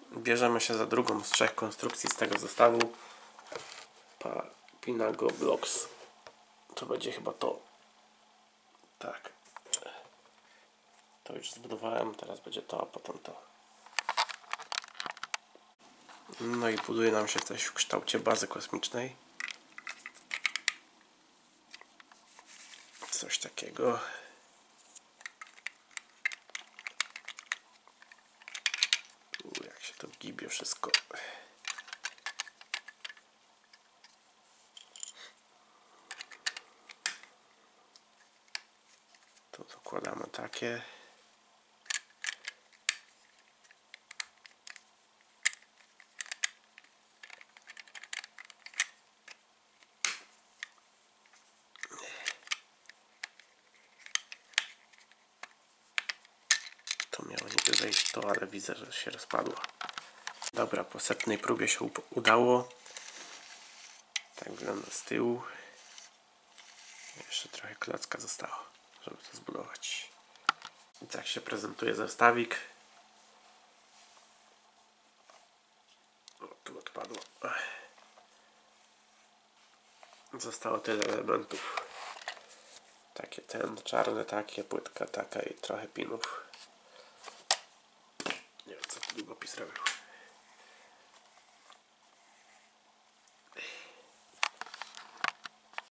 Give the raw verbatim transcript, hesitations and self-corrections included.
bierzemy się za drugą z trzech konstrukcji z tego zestawu. Pinago Blocks. To będzie chyba to. Tak. To już zbudowałem, teraz będzie to, a potem to. No i buduje nam się coś w kształcie bazy kosmicznej. Coś takiego. U, jak się to gibie wszystko. Tu dokładamy takie. To miało niby wejść to, ale widzę, że się rozpadło. Dobra, po setnej próbie się udało. Tak wygląda z tyłu. Jeszcze trochę klocka zostało, żeby to zbudować. I tak się prezentuje zestawik. O, tu odpadło. Zostało tyle elementów. Takie ten, czarne takie, płytka taka i trochę pinów. Nie wiem, co tu długopis robił.